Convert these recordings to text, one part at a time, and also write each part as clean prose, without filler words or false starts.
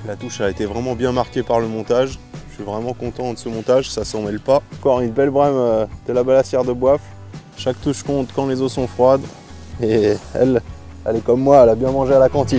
La touche a été vraiment bien marquée par le montage. Je suis vraiment content de ce montage, ça s'en mêle pas. Encore une belle brème de la balassière de Boif. Chaque touche compte quand les eaux sont froides. Et elle est comme moi, elle a bien mangé à la cantine.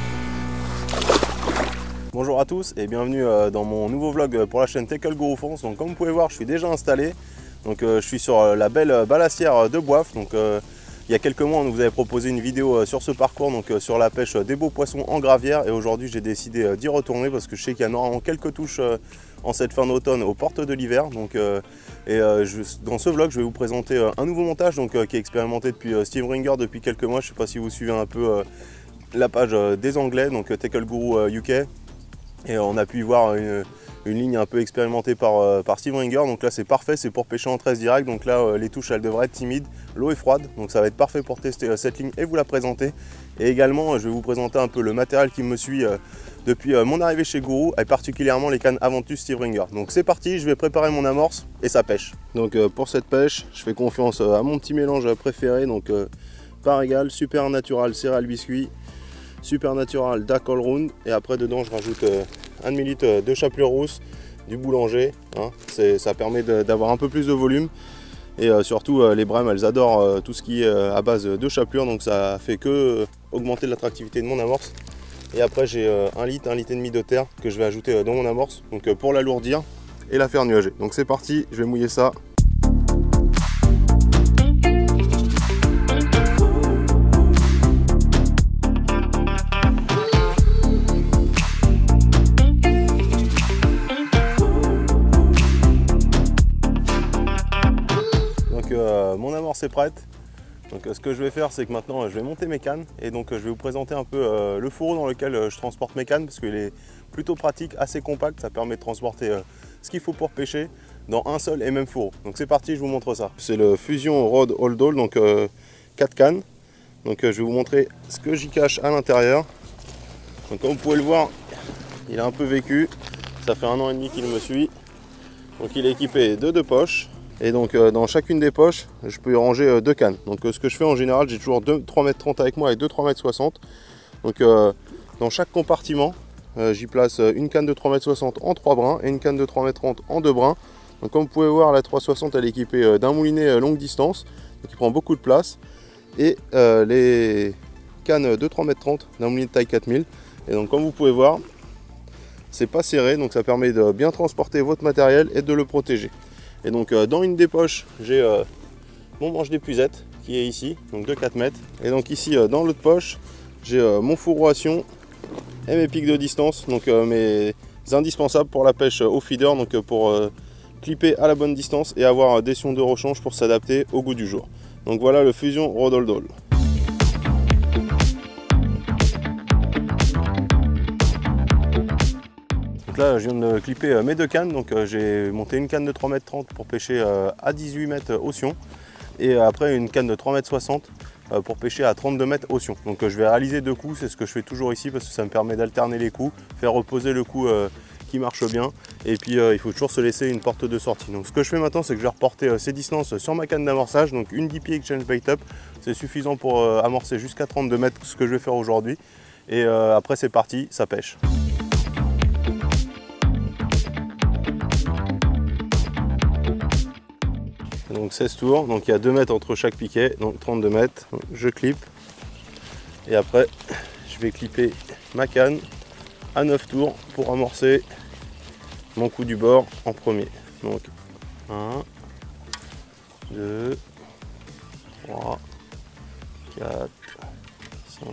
Bonjour à tous et bienvenue dans mon nouveau vlog pour la chaîne Tackle Guru France. Donc comme vous pouvez voir, je suis déjà installé. Donc je suis sur la belle balassière de Boif. Donc il y a quelques mois, on vous avait proposé une vidéo sur ce parcours, donc sur la pêche des beaux poissons en gravière. Et aujourd'hui, j'ai décidé d'y retourner parce que je sais qu'il y a normalement quelques touches en cette fin d'automne aux portes de l'hiver. Donc dans ce vlog, je vais vous présenter un nouveau montage donc, qui est expérimenté depuis Steve Ringer depuis quelques mois. Je ne sais pas si vous suivez un peu la page des Anglais, donc Tackle Guru UK. Et on a pu y voir une ligne un peu expérimentée par Steve Ringer. Donc là c'est parfait, c'est pour pêcher en 13 direct. Donc là les touches elles devraient être timides, l'eau est froide, donc ça va être parfait pour tester cette ligne et vous la présenter. Et également je vais vous présenter un peu le matériel qui me suit depuis mon arrivée chez Guru, et particulièrement les cannes Aventus Steve Ringer. Donc c'est parti, je vais préparer mon amorce et ça pêche. Donc pour cette pêche, je fais confiance à mon petit mélange préféré. Donc par égal, Supernatural céréales biscuits, Supernatural Dark All Round, et après dedans je rajoute 1 demi-litre de chapelure rousse du boulanger, hein. Ça permet d'avoir un peu plus de volume, et surtout les brèmes elles adorent tout ce qui est à base de chapelure, donc ça fait que augmenter l'attractivité de mon amorce. Et après j'ai 1 litre et demi de terre que je vais ajouter dans mon amorce, donc pour l'alourdir et la faire nuager. Donc c'est parti, je vais mouiller ça. Mon amorce est prête. Donc ce que je vais faire, c'est que maintenant je vais monter mes cannes, et donc je vais vous présenter un peu le fourreau dans lequel je transporte mes cannes, parce qu'il est plutôt pratique, assez compact, ça permet de transporter ce qu'il faut pour pêcher dans un seul et même fourreau. Donc c'est parti, je vous montre ça. C'est le Fusion Rod Hold All, donc 4 cannes. Donc je vais vous montrer ce que j'y cache à l'intérieur. Donc comme vous pouvez le voir, il a un peu vécu, ça fait 1 an et demi qu'il me suit. Donc il est équipé de 2 poches. Et donc dans chacune des poches, je peux y ranger 2 cannes. Donc ce que je fais en général, j'ai toujours 3,30 m avec moi et 2,60 m. Donc dans chaque compartiment, j'y place une canne de 3,60 m en 3 brins et une canne de 3,30 m en 2 brins. Donc comme vous pouvez voir, la 3,60 elle est équipée d'un moulinet longue distance, donc il prend beaucoup de place. Et les cannes de 3,30 m d'un moulinet de taille 4000. Et donc comme vous pouvez voir, c'est pas serré, donc ça permet de bien transporter votre matériel et de le protéger. Et donc dans une des poches, j'ai mon manche d'épuisette qui est ici, donc de 4 mètres. Et donc ici dans l'autre poche, j'ai mon fourreau à sion et mes pics de distance, donc mes indispensables pour la pêche au feeder, donc pour clipper à la bonne distance et avoir des sions de rechange pour s'adapter au goût du jour. Donc voilà le Fusion Rod Hold All. Là je viens de clipper mes 2 cannes, donc j'ai monté une canne de 3,30 m pour pêcher à 18 mètres au sion, et après une canne de 3,60 m pour pêcher à 32 mètres au sion. Donc je vais réaliser 2 coups, c'est ce que je fais toujours ici parce que ça me permet d'alterner les coups, faire reposer le coup qui marche bien, et puis il faut toujours se laisser une porte de sortie. Donc ce que je fais maintenant, c'est que je vais reporter ces distances sur ma canne d'amorçage, donc une 10 pieds Exchange Bait Up, c'est suffisant pour amorcer jusqu'à 32 mètres, ce que je vais faire aujourd'hui, et après c'est parti, ça pêche. Donc 16 tours, donc il y a 2 mètres entre chaque piquet, donc 32 mètres. Donc je clip et après je vais clipper ma canne à 9 tours pour amorcer mon coup du bord en premier. Donc 1, 2, 3, 4, 5,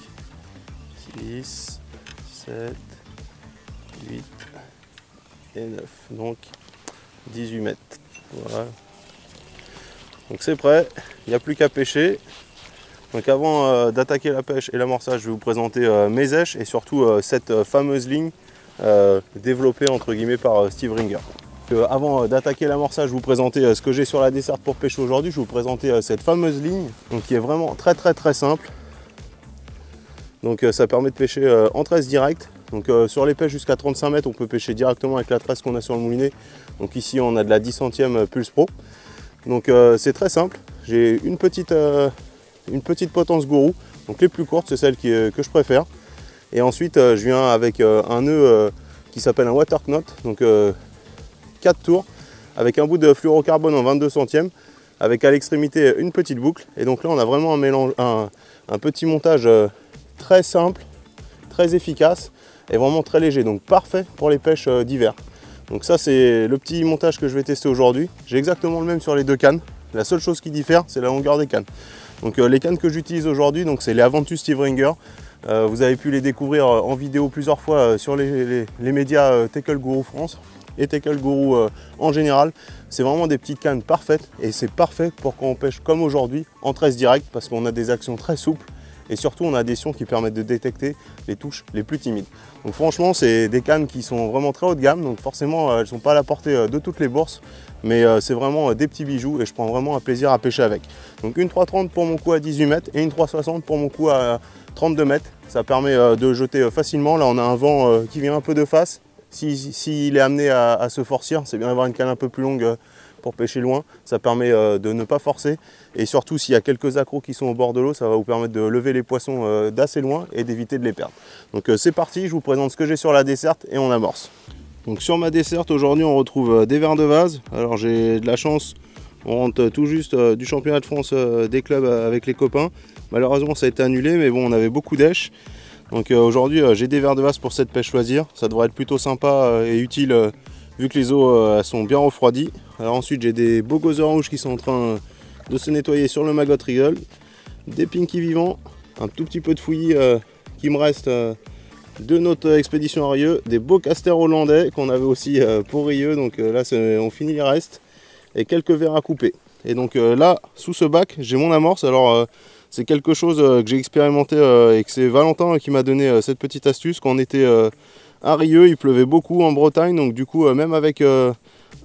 6, 7, 8 et 9. Donc 18 mètres. Voilà. Donc c'est prêt, il n'y a plus qu'à pêcher. Donc avant d'attaquer la pêche et l'amorçage, je vais vous présenter mes èches et surtout cette fameuse ligne développée entre guillemets par Steve Ringer. Avant d'attaquer l'amorçage, je vais vous présenter ce que j'ai sur la desserte pour pêcher aujourd'hui. Je vais vous présenter cette fameuse ligne, donc, qui est vraiment très simple. Donc ça permet de pêcher en 13 direct. Donc sur les pêches jusqu'à 35 mètres, on peut pêcher directement avec la tresse qu'on a sur le moulinet. Donc ici on a de la 10 centième Pulse Pro. Donc c'est très simple. J'ai une petite potence Guru. Donc les plus courtes, c'est celles que je préfère. Et ensuite je viens avec un nœud qui s'appelle un water knot, donc 4 tours, avec un bout de fluorocarbone en 22 centièmes, avec à l'extrémité une petite boucle. Et donc là on a vraiment un mélange, un petit montage très simple, très efficace et vraiment très léger, donc parfait pour les pêches d'hiver. Donc ça c'est le petit montage que je vais tester aujourd'hui. J'ai exactement le même sur les deux cannes. La seule chose qui diffère, c'est la longueur des cannes. Donc les cannes que j'utilise aujourd'hui, c'est les Aventus Steve Ringer. Vous avez pu les découvrir en vidéo plusieurs fois sur les médias Tackle Guru France et Tackle Guru en général. C'est vraiment des petites cannes parfaites et c'est parfait pour quand on pêche comme aujourd'hui en tresse directe parce qu'on a des actions très souples et surtout on a des sions qui permettent de détecter les touches les plus timides. Donc franchement c'est des cannes qui sont vraiment très haut de gamme, donc forcément elles ne sont pas à la portée de toutes les bourses, mais c'est vraiment des petits bijoux et je prends vraiment un plaisir à pêcher avec. Donc une 3,30 pour mon coup à 18 mètres et une 3,60 pour mon coup à 32 mètres. Ça permet de jeter facilement. Là on a un vent qui vient un peu de face. S'il est amené à se forcir, c'est bien d'avoir une canne un peu plus longue pour pêcher loin. Ça permet de ne pas forcer. Et surtout, s'il y a quelques accros qui sont au bord de l'eau, ça va vous permettre de lever les poissons d'assez loin et d'éviter de les perdre. Donc c'est parti, je vous présente ce que j'ai sur la desserte et on amorce. Donc sur ma desserte, aujourd'hui, on retrouve des vers de vase. Alors j'ai de la chance, on rentre tout juste du championnat de France des clubs avec les copains. Malheureusement, ça a été annulé, mais bon, on avait beaucoup d'èches. Donc aujourd'hui j'ai des vers de vase pour cette pêche loisir, ça devrait être plutôt sympa et utile vu que les eaux sont bien refroidies. Alors ensuite j'ai des beaux gozer rouges qui sont en train de se nettoyer sur le Maggot Eagle, des pinky vivants, un tout petit peu de fouillis qui me reste de notre expédition à Rieux, des beaux casters hollandais qu'on avait aussi pour Rieux, donc là on finit les restes, et quelques vers à couper. Et donc là sous ce bac j'ai mon amorce. Alors c'est quelque chose que j'ai expérimenté et que c'est Valentin qui m'a donné cette petite astuce. Quand on était à Rieux, il pleuvait beaucoup en Bretagne, donc du coup même avec une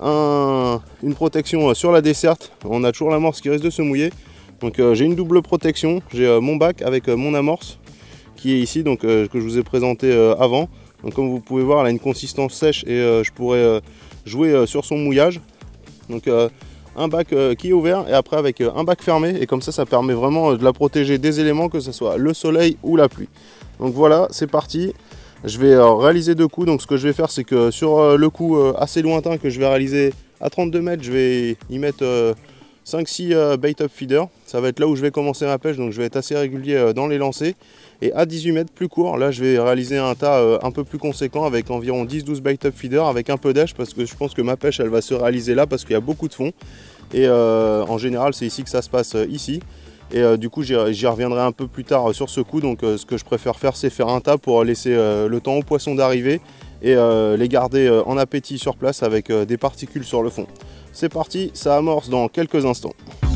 protection sur la desserte, on a toujours l'amorce qui risque de se mouiller. Donc j'ai une double protection, j'ai mon bac avec mon amorce qui est ici, donc que je vous ai présenté avant. Donc comme vous pouvez voir, elle a une consistance sèche et je pourrais jouer sur son mouillage. Donc un bac qui est ouvert et après avec un bac fermé, et comme ça permet vraiment de la protéger des éléments, que ce soit le soleil ou la pluie. Donc voilà, c'est parti. Je vais réaliser deux coups. Donc ce que je vais faire, c'est que sur le coup assez lointain que je vais réaliser à 32 mètres, je vais y mettre 5-6 bait up feeder. Ça va être là où je vais commencer ma pêche, donc je vais être assez régulier dans les lancers. Et à 18 mètres plus court, là je vais réaliser un tas un peu plus conséquent avec environ 10-12 bait up feeder avec un peu d'èche, parce que je pense que ma pêche elle va se réaliser là parce qu'il y a beaucoup de fond. Et en général c'est ici que ça se passe ici. Et du coup j'y reviendrai un peu plus tard sur ce coup. Donc ce que je préfère faire, c'est faire un tas pour laisser le temps aux poissons d'arriver et les garder en appétit sur place avec des particules sur le fond. C'est parti, ça amorce dans quelques instants.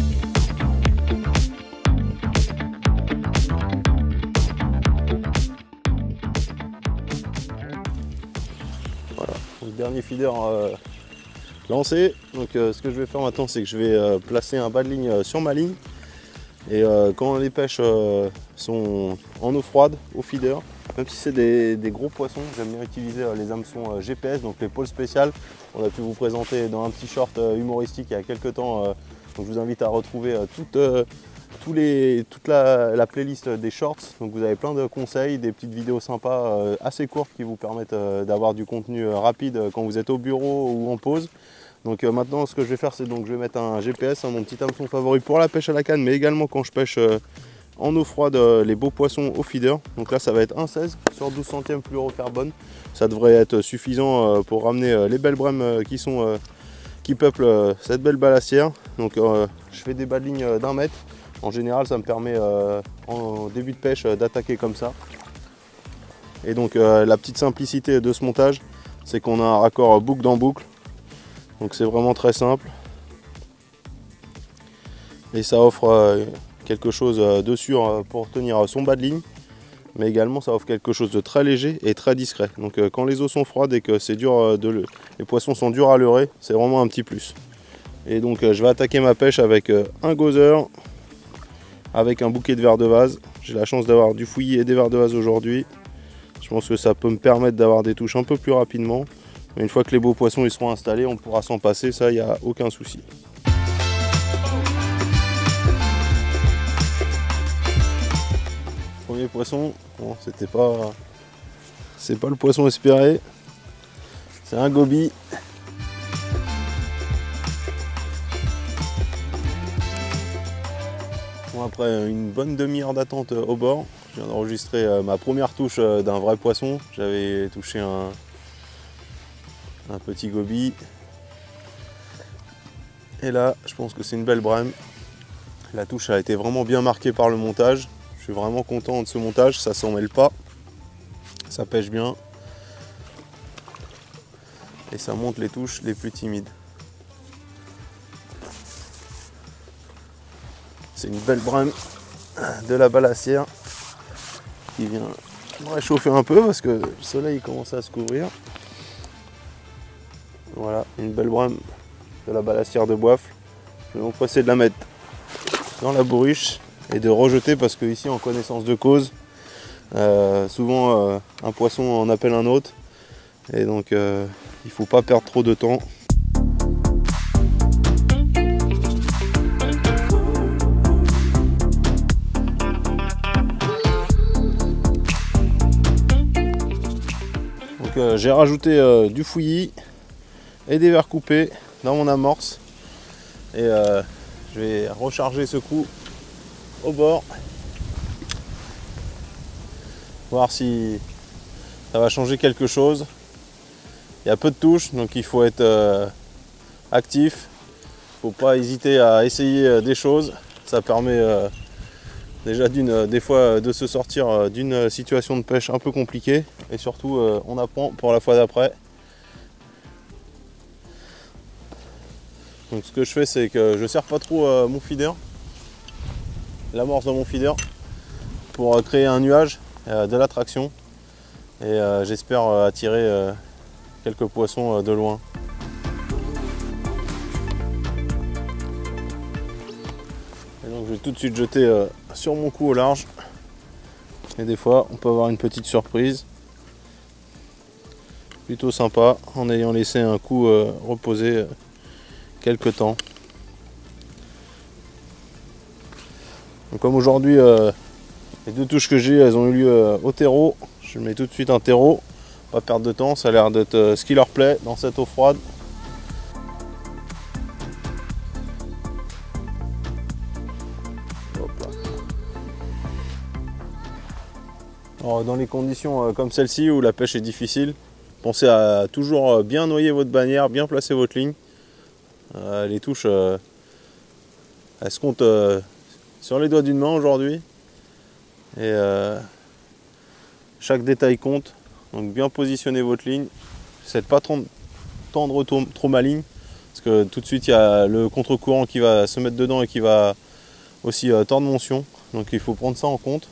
Voilà, le dernier feeder lancé. Donc ce que je vais faire maintenant, c'est que je vais placer un bas de ligne sur ma ligne. Et quand les pêches sont en eau froide, au feeder, même si c'est des gros poissons, j'aime bien utiliser les hameçons GPS, donc les pôles spéciales. On a pu vous présenter dans un petit short humoristique il y a quelques temps. Donc je vous invite à retrouver toute la playlist des shorts. Donc vous avez plein de conseils, des petites vidéos sympas assez courtes qui vous permettent d'avoir du contenu rapide quand vous êtes au bureau ou en pause. Donc maintenant ce que je vais faire, c'est donc je vais mettre un GPS, mon petit hameçon favori pour la pêche à la canne, mais également quand je pêche en eau froide les beaux poissons au feeder. Donc là ça va être 1,16 sur 12 centièmes fluorocarbone. Ça devrait être suffisant pour ramener les belles brèmes qui peuplent cette belle balassière. Donc je fais des bas de ligne d'1 mètre. En général ça me permet en début de pêche d'attaquer comme ça. Et donc la petite simplicité de ce montage, c'est qu'on a un raccord boucle dans boucle. Donc c'est vraiment très simple. Et ça offre quelque chose de sûr pour tenir son bas de ligne. Mais également ça offre quelque chose de très léger et très discret. Donc quand les eaux sont froides et que c'est dur, les poissons sont durs à leurrer, c'est vraiment un petit plus. Et donc je vais attaquer ma pêche avec un gozer, avec un bouquet de vers de vase. J'ai la chance d'avoir du fouillis et des vers de vase aujourd'hui. Je pense que ça peut me permettre d'avoir des touches un peu plus rapidement. Mais une fois que les beaux poissons ils seront installés, on pourra s'en passer, ça il n'y a aucun souci. Premier poisson, bon, c'était pas c'est pas le poisson espéré. C'est un goby. Bon, après une bonne demi-heure d'attente au bord, je viens d'enregistrer ma première touche d'un vrai poisson. J'avais touché un petit goby. Et là, je pense que c'est une belle brème. La touche a été vraiment bien marquée par le montage. Je suis vraiment content de ce montage, ça s'en mêle pas. Ça pêche bien. Et ça monte les touches les plus timides. C'est une belle brème de la balassière qui vient me réchauffer un peu parce que le soleil commence à se couvrir. Voilà, une belle brème de la balassière de Boifle. Je vais m'empresser de la mettre dans la bourriche et de rejeter parce que ici en connaissance de cause, souvent un poisson en appelle un autre et donc il ne faut pas perdre trop de temps. Donc j'ai rajouté du fouillis et des verres coupés dans mon amorce et je vais recharger ce coup au bord, voir si ça va changer quelque chose. Il y a peu de touches, donc il faut être actif. Il ne faut pas hésiter à essayer des choses. Ça permet déjà des fois de se sortir d'une situation de pêche un peu compliquée et surtout on apprend pour la fois d'après. Donc ce que je fais, c'est que je ne serre pas trop mon feeder, l'amorce dans mon feeder, pour créer un nuage, de l'attraction, et j'espère attirer quelques poissons de loin. Et donc je vais tout de suite jeter sur mon coup au large, et des fois on peut avoir une petite surprise, plutôt sympa, en ayant laissé un coup reposer quelques temps. Donc comme aujourd'hui les deux touches que j'ai elles ont eu lieu au terreau, je mets tout de suite un terreau, pas perdre de temps, ça a l'air d'être ce qui leur plaît dans cette eau froide. Hop là. Alors, dans les conditions comme celle-ci où la pêche est difficile, pensez à toujours bien noyer votre bannière, bien placer votre ligne. Les touches, elles se comptent sur les doigts d'une main aujourd'hui. Et chaque détail compte. Donc bien positionner votre ligne. J'essaie de ne pas tendre trop ma ligne. Parce que tout de suite, il y a le contre-courant qui va se mettre dedans et qui va aussi tordre mon sion. Donc il faut prendre ça en compte.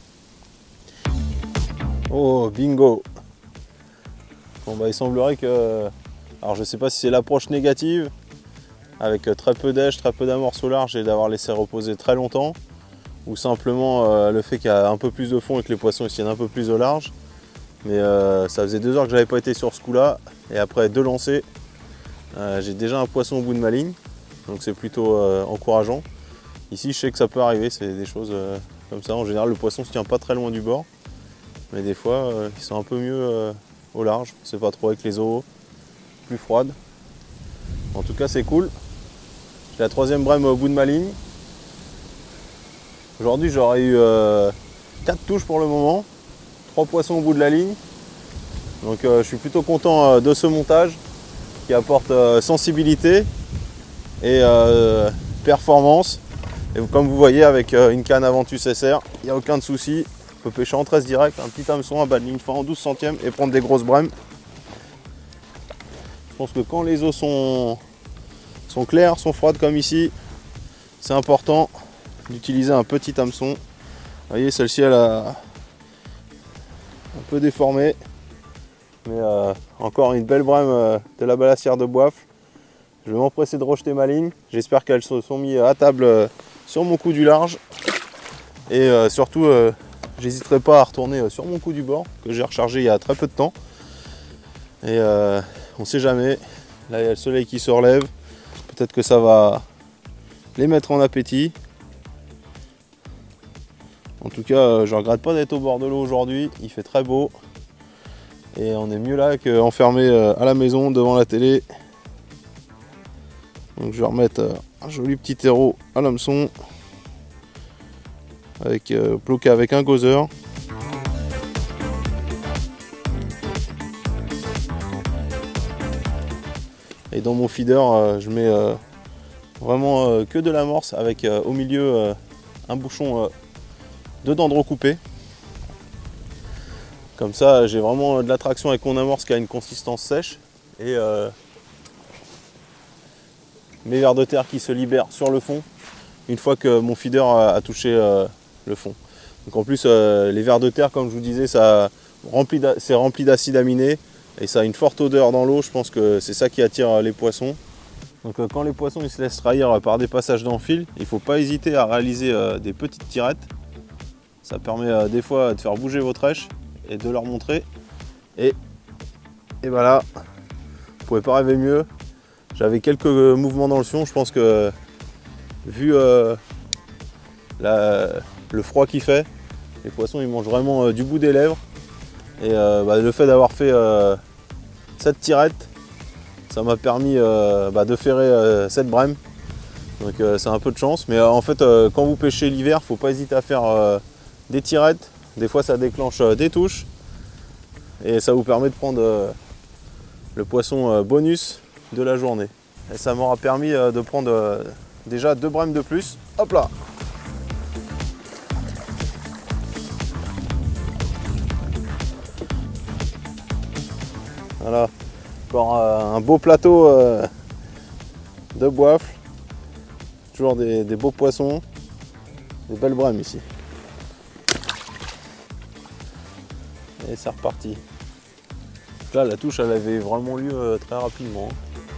Oh, bingo! Bon, bah, il semblerait que... Alors je ne sais pas si c'est l'approche négative, avec très peu d'èche, très peu d'amorce au large et d'avoir laissé reposer très longtemps, ou simplement le fait qu'il y a un peu plus de fond et que les poissons ils tiennent un peu plus au large. Mais ça faisait 2 heures que j'avais pas été sur ce coup là, et après 2 lancers, j'ai déjà un poisson au bout de ma ligne, donc c'est plutôt encourageant. Ici je sais que ça peut arriver, c'est des choses comme ça. En général le poisson se tient pas très loin du bord, mais des fois ils sont un peu mieux au large, on sait pas trop, avec les eaux plus froides. En tout cas c'est cool. J'ai la 3e brème au bout de ma ligne. Aujourd'hui j'aurais eu 4 touches pour le moment, 3 poissons au bout de la ligne. Donc je suis plutôt content de ce montage qui apporte sensibilité et performance. Et comme vous voyez, avec une canne Aventus SR, il n'y a aucun souci. On peut pêcher en 13 direct, un petit hameçon, un bas de ligne fin en 12 centièmes et prendre des grosses brèmes. Je pense que quand les eaux sont claires, sont froides comme ici, c'est important d'utiliser un petit hameçon. Vous voyez, celle-ci elle a un peu déformé, mais encore une belle brème de la balassière de Boifle. Je vais m'empresser de rejeter ma ligne. J'espère qu'elles se sont mises à table sur mon coup du large, et surtout j'hésiterai pas à retourner sur mon coup du bord que j'ai rechargé il y a très peu de temps. Et on sait jamais, là il y a le soleil qui se relève, peut-être que ça va les mettre en appétit. En tout cas je regrette pas d'être au bord de l'eau aujourd'hui, il fait très beau. Et on est mieux là qu'enfermé à la maison devant la télé. Donc je vais remettre un joli petit terreau à l'hameçon avec bloqué avec un gauzer. Et dans mon feeder, je mets vraiment que de l'amorce avec au milieu un bouchon de dents de recoupé. Comme ça, j'ai vraiment de l'attraction avec mon amorce qui a une consistance sèche. Et mes vers de terre qui se libèrent sur le fond une fois que mon feeder a touché le fond. Donc en plus, les vers de terre, comme je vous disais, c'est rempli d'acide aminé et ça a une forte odeur dans l'eau. Je pense que c'est ça qui attire les poissons. Donc quand les poissons ils se laissent trahir par des passages d'enfil, il ne faut pas hésiter à réaliser des petites tirettes. Ça permet des fois de faire bouger vos trèches et de leur montrer. Et voilà, vous ne pouvez pas rêver mieux. J'avais quelques mouvements dans le fion. Je pense que vu le froid qu'il fait, les poissons ils mangent vraiment du bout des lèvres. Et le fait d'avoir fait cette tirette, ça m'a permis de ferrer cette brème. Donc c'est un peu de chance. Mais en fait, quand vous pêchez l'hiver, il ne faut pas hésiter à faire des tirettes. Des fois, ça déclenche des touches. Et ça vous permet de prendre le poisson bonus de la journée. Et ça m'aura permis de prendre déjà 2 brèmes de plus. Hop là! Voilà, encore un beau plateau de boifle. Toujours des beaux poissons, des belles brèmes ici. Et c'est reparti. Là, la touche, elle avait vraiment lieu très rapidement.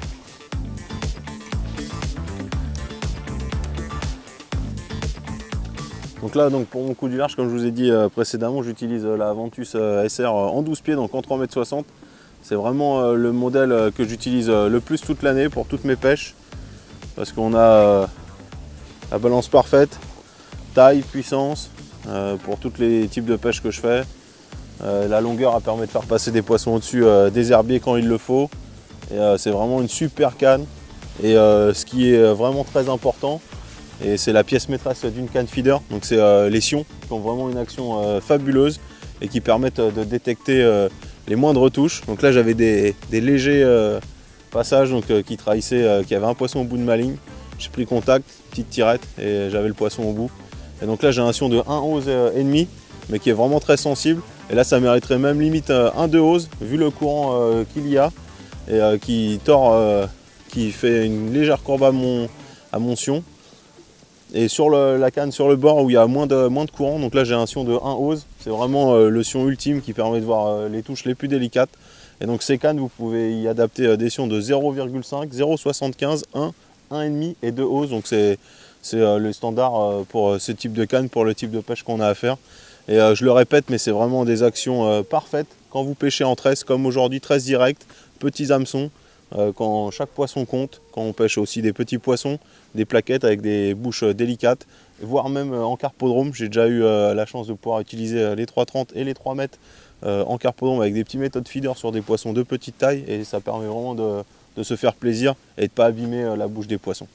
Donc là, pour mon coup du large, comme je vous ai dit précédemment, j'utilise la Ventus SR en 12 pieds, donc en 3,60 m. C'est vraiment le modèle que j'utilise le plus toute l'année pour toutes mes pêches. Parce qu'on a la balance parfaite, taille, puissance, pour tous les types de pêches que je fais. La longueur, elle permet de faire passer des poissons au-dessus des herbiers quand il le faut. Et c'est vraiment une super canne. Et ce qui est vraiment très important, et c'est la pièce maîtresse d'une canne feeder, donc c'est les sions qui ont vraiment une action fabuleuse et qui permettent de détecter les moindres touches. Donc là j'avais des légers passages qui trahissaient, qui avaient un poisson au bout de ma ligne. J'ai pris contact, petite tirette et j'avais le poisson au bout. Et donc là j'ai un sion de 1 ose et demi, mais qui est vraiment très sensible. Et là ça mériterait même limite un 2 ose vu le courant qu'il y a et qui tord, qui fait une légère courbe à mon sion. Et sur la canne sur le bord où il y a moins de courant, donc là j'ai un sion de 1 ose, c'est vraiment le sion ultime qui permet de voir les touches les plus délicates. Et donc ces cannes, vous pouvez y adapter des sions de 0,5, 0,75, 1, 1,5 et 2 oses. Donc c'est le standard pour ce type de canne, pour le type de pêche qu'on a à faire. Et je le répète, mais c'est vraiment des actions parfaites quand vous pêchez en tresse, comme aujourd'hui, tresse directe, petits hameçons. Quand chaque poisson compte, quand on pêche aussi des petits poissons, des plaquettes avec des bouches délicates, voire même en carpodrome. J'ai déjà eu la chance de pouvoir utiliser les 3,30 et les 3 mètres en carpodrome avec des petits méthodes feeder sur des poissons de petite taille, et ça permet vraiment de se faire plaisir et de ne pas abîmer la bouche des poissons.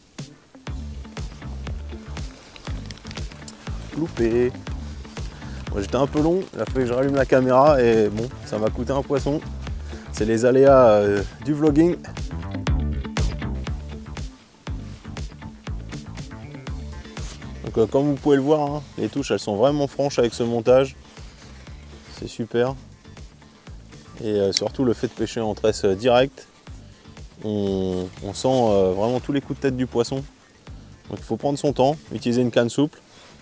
Loupé. Bon, j'étais un peu long, il a fallu que je rallume la caméra et bon, ça m'a coûté un poisson. C'est les aléas du vlogging. Donc comme vous pouvez le voir, hein, les touches elles sont vraiment franches avec ce montage. C'est super. Et surtout le fait de pêcher en tresse directe, on sent vraiment tous les coups de tête du poisson. Donc il faut prendre son temps, utiliser une canne souple.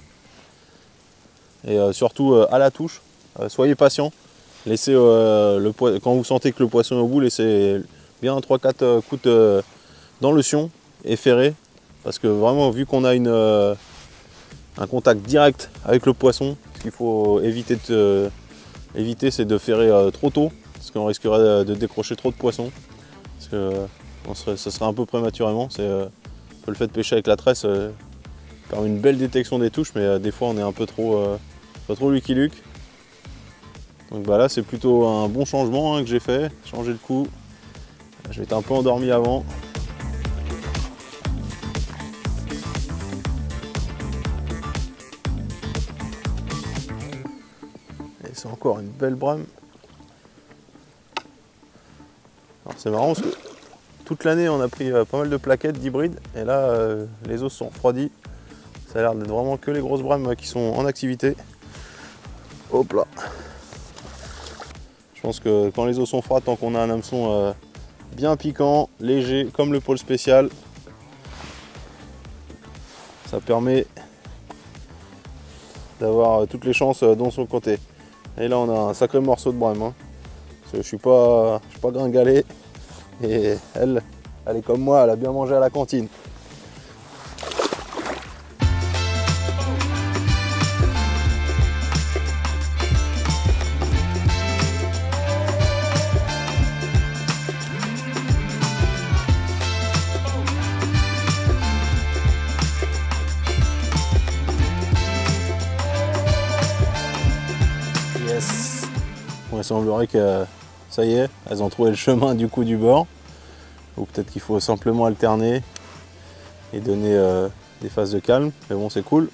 Et surtout à la touche, soyez patient. Laissez quand vous sentez que le poisson est au bout, laissez bien 3-4 coups dans le sion et ferrez. Parce que vraiment, vu qu'on a un contact direct avec le poisson, ce qu'il faut éviter, c'est de ferrer trop tôt, parce qu'on risquerait de décrocher trop de poissons. Parce que ça serait un peu prématurément. Le fait de pêcher avec la tresse permet une belle détection des touches, mais des fois on est un peu trop Lucky Luke. Donc bah là c'est plutôt un bon changement que j'ai fait, changer le coup. Je m'étais un peu endormi avant. Et c'est encore une belle brame. Alors c'est marrant parce que toute l'année on a pris pas mal de plaquettes d'hybrides et là les os sont refroidis. Ça a l'air d'être vraiment que les grosses brames qui sont en activité. Hop là. Je pense que quand les os sont froids, tant qu'on a un hameçon bien piquant, léger, comme le pôle spécial, ça permet d'avoir toutes les chances dans son côté. Et là on a un sacré morceau de brame. Hein. Parce que je suis pas gringalet. Et elle est comme moi, elle a bien mangé à la cantine. Yes. Bon, il semblerait que ça y est, elles ont trouvé le chemin du coup du bord. Ou peut-être qu'il faut simplement alterner et donner des phases de calme. Mais bon, c'est cool.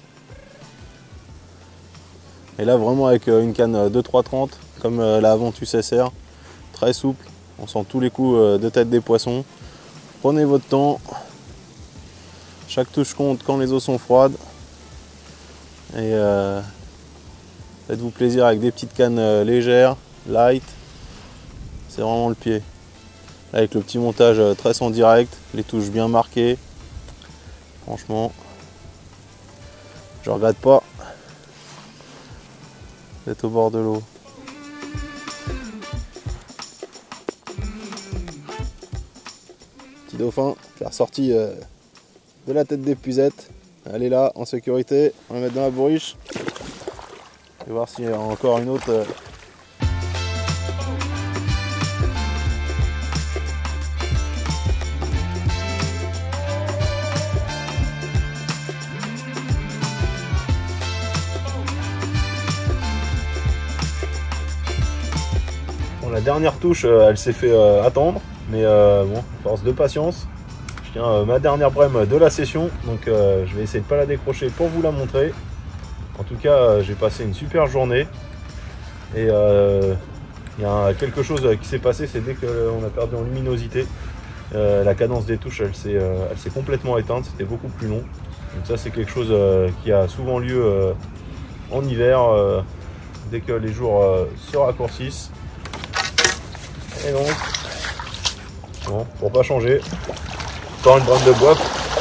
Et là, vraiment avec une canne 2.330, comme la Aventus SR, très souple. On sent tous les coups de tête des poissons. Prenez votre temps. Chaque touche compte quand les eaux sont froides. Et faites-vous plaisir avec des petites cannes légères, light. C'est vraiment le pied. Avec le petit montage tresse en direct, les touches bien marquées. Franchement, je regrette pas d'être au bord de l'eau. Petit dauphin qui est ressorti de la tête d'épuisette. Elle est là en sécurité. On va la mettre dans la bourriche. Et voir s'il y a encore une autre. Bon, la dernière touche, elle s'est fait attendre, mais bon, force de patience. Je tiens ma dernière brème de la session, donc je vais essayer de ne pas la décrocher pour vous la montrer. En tout cas, j'ai passé une super journée et il y a quelque chose qui s'est passé, c'est dès qu'on a perdu en luminosité, la cadence des touches, elle s'est complètement éteinte, c'était beaucoup plus long. Donc ça, c'est quelque chose qui a souvent lieu en hiver, dès que les jours se raccourcissent. Et donc, bon, pour pas changer, encore une brame de bois.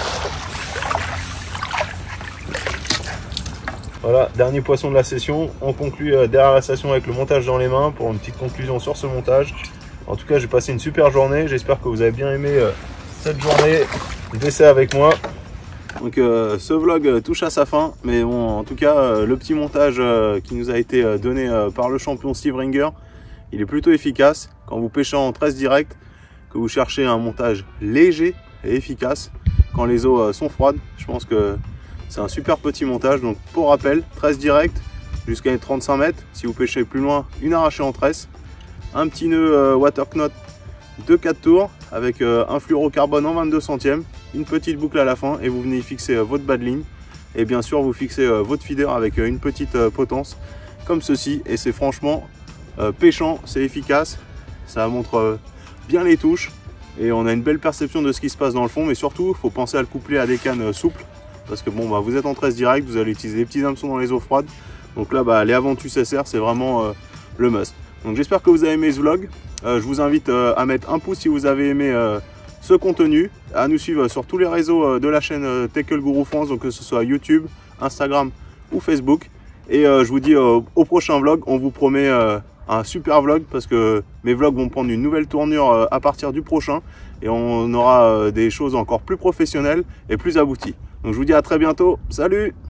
Voilà, dernier poisson de la session. On conclut derrière la session avec le montage dans les mains pour une petite conclusion sur ce montage. En tout cas, j'ai passé une super journée. J'espère que vous avez bien aimé cette journée d'essai avec moi. Donc ce vlog touche à sa fin. Mais bon, en tout cas, le petit montage qui nous a été donné par le champion Steve Ringer, il est plutôt efficace. Quand vous pêchez en tresse direct, que vous cherchez un montage léger et efficace, quand les eaux sont froides, je pense que c'est un super petit montage. Donc pour rappel, tresse direct jusqu'à 35 mètres. Si vous pêchez plus loin, une arrachée en tresse. Un petit nœud water knot de 4 tours avec un fluorocarbone en 22 centièmes. Une petite boucle à la fin et vous venez y fixer votre bas de ligne. Et bien sûr, vous fixez votre feeder avec une petite potence comme ceci. Et c'est franchement pêchant, c'est efficace. Ça montre bien les touches. Et on a une belle perception de ce qui se passe dans le fond. Mais surtout, il faut penser à le coupler à des cannes souples. Parce que bon, bah, vous êtes en tresse direct, vous allez utiliser des petits hameçons dans les eaux froides. Donc là, bah, les Aventus SR, c'est vraiment le must. Donc j'espère que vous avez aimé ce vlog. Je vous invite à mettre un pouce si vous avez aimé ce contenu, à nous suivre sur tous les réseaux de la chaîne Tackle Guru France, donc que ce soit YouTube, Instagram ou Facebook. Et je vous dis au prochain vlog. On vous promet un super vlog parce que mes vlogs vont prendre une nouvelle tournure à partir du prochain. Et on aura des choses encore plus professionnelles et plus abouties. Donc je vous dis à très bientôt. Salut!